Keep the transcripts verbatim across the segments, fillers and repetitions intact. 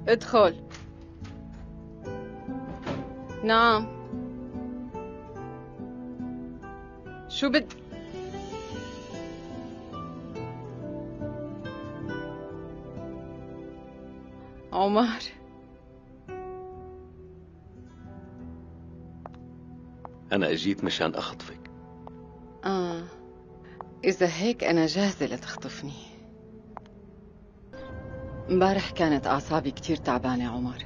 ادخل. نعم. شو بد عمر؟ أنا أجيت مشان أخطفك. آه، إذا هيك أنا جاهزة لتخطفني. امبارح كانت أعصابي كتير تعبانة عمر.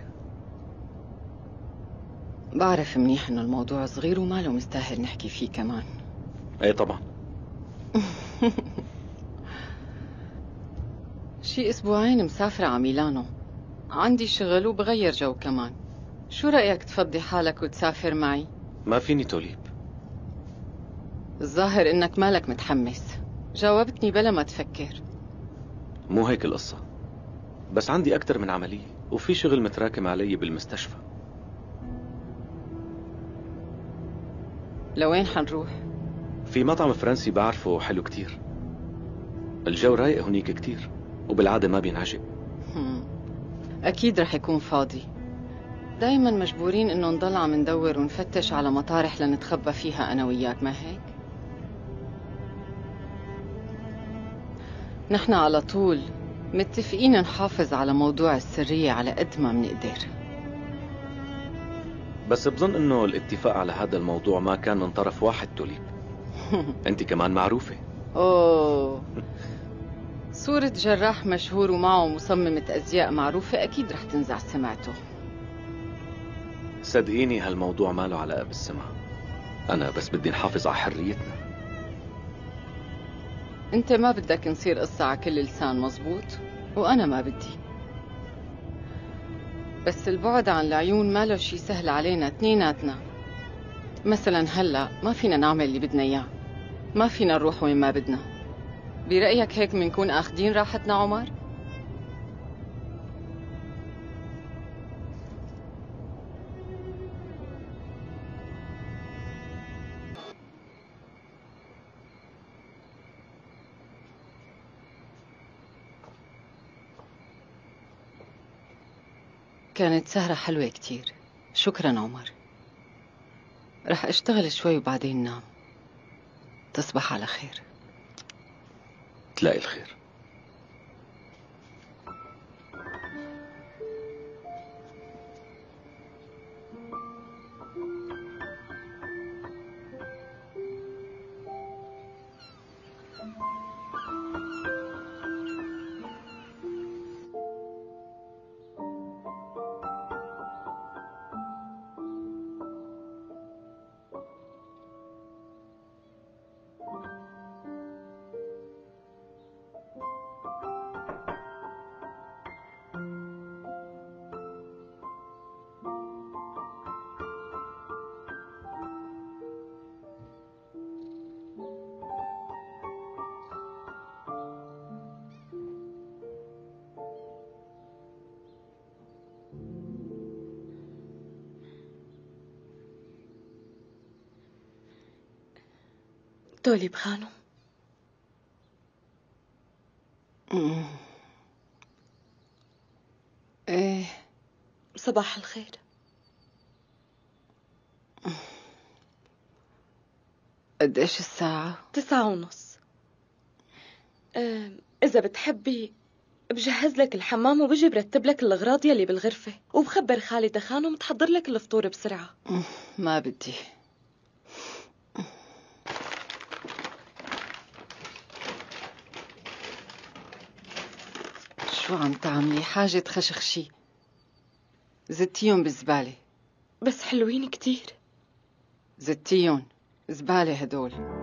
بعرف منيح إنه الموضوع صغير وما له مستاهل نحكي فيه كمان. ايه طبعا. شي أسبوعين مسافرة على ميلانو، عندي شغل وبغير جو كمان. شو رأيك تفضي حالك وتسافر معي؟ ما فيني توليب. الظاهر إنك مالك متحمس، جاوبتني بلا ما تفكر. مو هيك القصة، بس عندي أكتر من عملية وفي شغل متراكم علي بالمستشفى. لوين حنروح؟ في مطعم فرنسي بعرفه حلو كتير، الجو رايق هنيك كتير وبالعادة ما بينعجب. أكيد رح يكون فاضي. دايما مجبورين إنه نضل عم ندور ونفتش على مطارح لنتخبى فيها أنا وياك، ما هيك؟ نحن على طول متفقين نحافظ على موضوع السرية على قد ما منقدر. بس بظن إنه الاتفاق على هذا الموضوع ما كان من طرف واحد توليب. أنت كمان معروفة. أوه، صورة جراح مشهور ومعه مصممة أزياء معروفة أكيد رح تنزع سمعته. صدقيني هالموضوع ما له علاقة بالسمع، أنا بس بدي نحافظ على حريتنا. أنت ما بدك نصير قصة على كل لسان، مزبوط؟ وأنا ما بدي. بس البعد عن العيون ما له شي سهل علينا اثنيناتنا. مثلا هلأ ما فينا نعمل اللي بدنا إياه، ما فينا نروح وين ما بدنا. برأيك هيك منكون آخدين راحتنا عمر؟ كانت سهرة حلوة كتير، شكرا عمر. رح اشتغل شوي وبعدين نام. تصبح على خير. تلاقي الخير. توليب خانم. امم ايه، صباح الخير. قديش الساعة؟ تسعة ونص. اه إذا بتحبي بجهز لك الحمام وبجي برتب لك الأغراض يلي بالغرفة، وبخبر خالتة خانم تحضر لك الفطور بسرعة. ما بدي. شو عم تعملي؟ حاجة تخشخشي. زتيهم بالزبالة. بس حلوين كتير. زتيهم زبالة هدول.